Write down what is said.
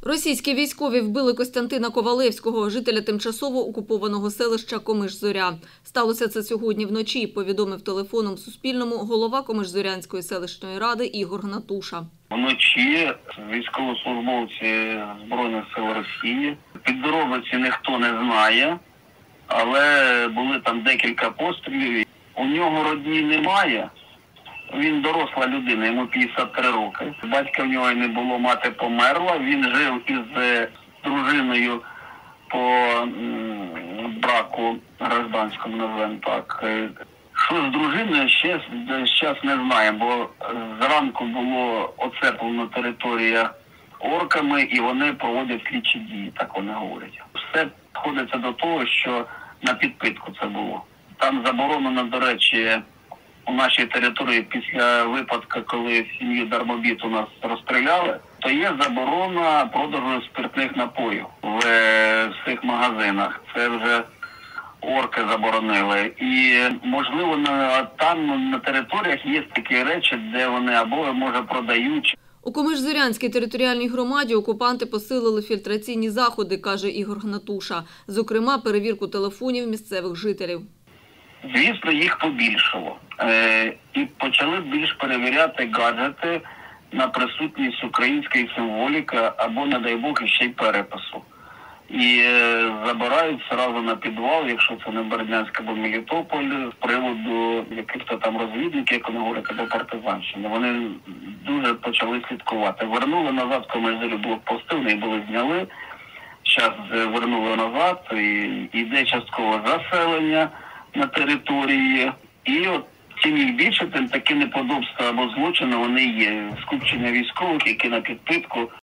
Російські військові вбили Костянтина Ковалевського, жителя тимчасово окупованого селища Комиш-Зоря. Сталося це сьогодні вночі, повідомив телефоном Суспільному голова Комиш-Зорянської селищної ради Ігор Гнатуша. Вночі військовослужбовці Збройних сил Росії. Підробиці ніхто не знає, але були там декілька пострілів. У нього родні немає. Він доросла людина, йому 53 роки. Батька в нього не було, мати померла. Він жив із дружиною по браку гражданському, називаємо так. Що з дружиною, ще зараз не знаємо, бо зранку було оцеплено територія орками і вони проводять слідчі дії, так вони говорять. Все сходиться до того, що на підпитку це було. Там заборонено, до речі, у нашій території після випадку, коли сім'ю Дармобіт у нас розстріляли, то є заборона продажу спиртних напоїв в всіх магазинах. Це вже орки заборонили. І, можливо, там на територіях є такі речі, де вони або, може, продають. У Комиш-Зорянській територіальній громаді окупанти посилили фільтраційні заходи, каже Ігор Гнатуша. Зокрема, перевірку телефонів місцевих жителів. Звісно, їх побільшало. І почали більш перевіряти гаджети на присутність української символіки або, не дай Бог, ще й перепису. І забирають одразу на підвал, якщо це не Бердянськ або Мелітополь, з приводу яких-то там розвідників, як вони говорять, або партизанщини. Вони дуже почали слідкувати. Вернули назад, Комиш-Зорю блокпости, вони були зняли. Зараз вернули назад, і йде часткове заселення на території. І от чим їх більше, тим такі неподобства або злочини вони є. Скупчення військових, які на підпитку